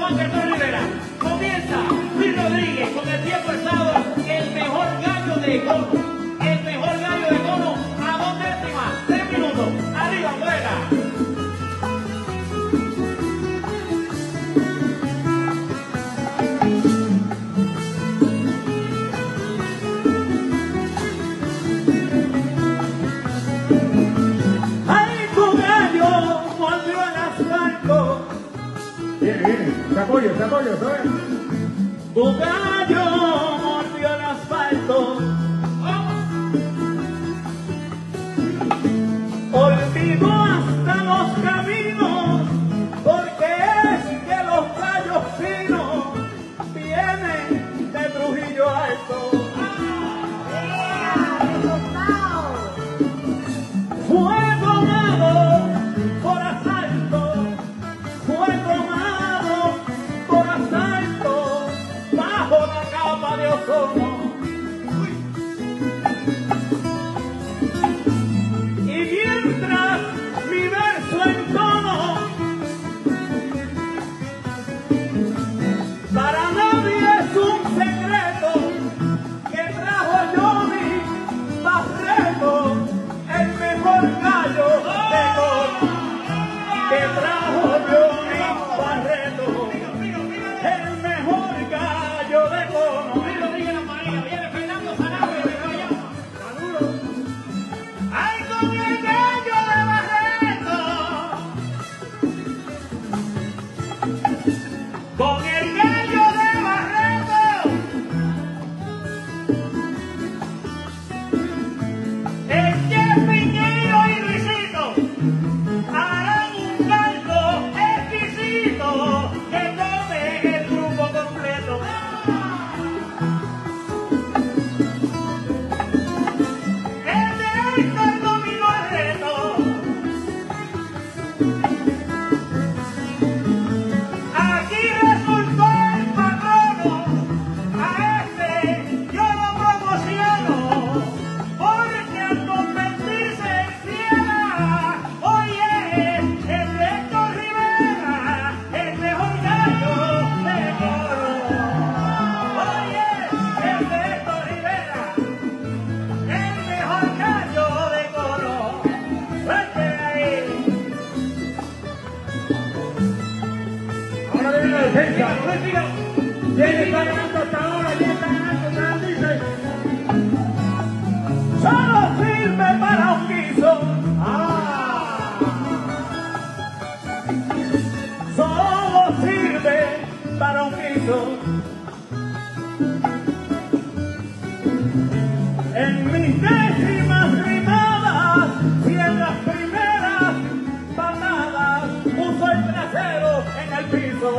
Juan Carlos Rivera. Comienza Luis Rodríguez con el tiempo estado, el mejor gallo de cono. El mejor gallo de cono a 2 décimas, 3 minutos. Arriba, fuera. Se apoyo, ¿sabes? Tu gallo mordió el asfalto, olvidó hasta los caminos, porque es que los gallos finos vienen de Trujillo Alto. Fue tomado por asalto, fue tomado por asalto bajo la capa de ozono. Y mientras mi verso entono, para nadie es un secreto que trajo Johnny Barreto, el mejor gallo de cono, que trajo Johnny Barreto, el mejor gallo de cono. Luis Rodríguez La María, viene Fernando Sarabia de Guayama. Saludos. ¡Ay, con el gallo de Barreto! Con el gallo de Barreto. El Chef Piñeiro y Luisito harán un caldo exquisito que come el grupo completo. El de Héctor dominó el reto. Aquí resultó el patrono. A este yo lo promociono, porque al convertirse en fiera, hoy es el Héctor Rivera, el mejor gallo de coro. Hoy es el Héctor Rivera, el mejor gallo de coro. Suerte ahí. Ahora viene la defensa. Dígalo. ¿Quién está ganando hasta ahora? ¿Quién está ganando? ¿Ustedes dicen? Solo sirve para un guiso. Solo sirve para un guiso. En mis décimas rimadas y en las primeras patadas puso el trasero en el piso.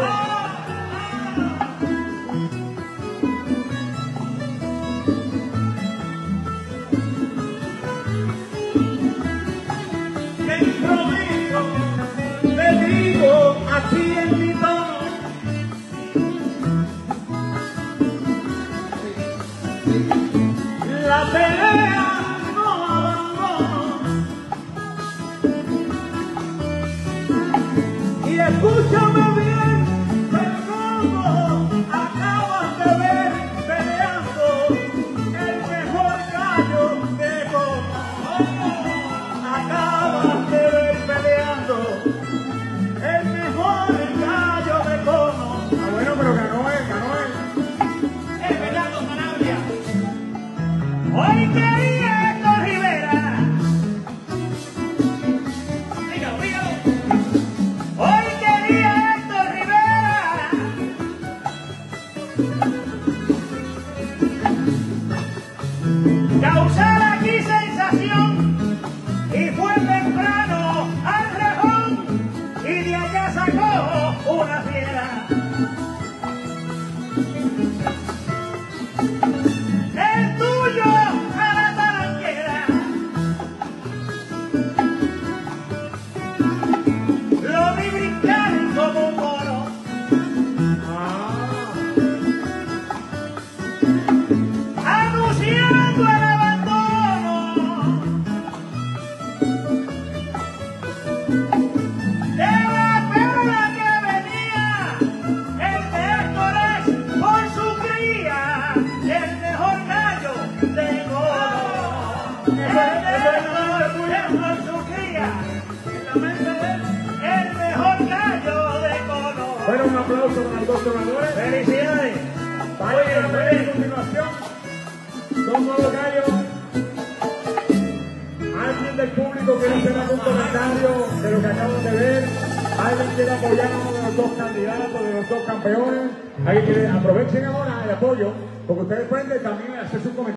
De improviso te digo así en mi tono. La pelea no abandono. Y escúchame bien, aplauso para los dos ganadores. ¡Felicidades! Vaya, a continuación, dos nuevos gallos. Alguien del público quiere hacer algún comentario de lo que acaban de ver. Alguien quiere apoyar a uno de los dos candidatos, de los dos campeones. Alguien quiere, aprovechen ahora el apoyo, porque ustedes pueden también hacer su comentario.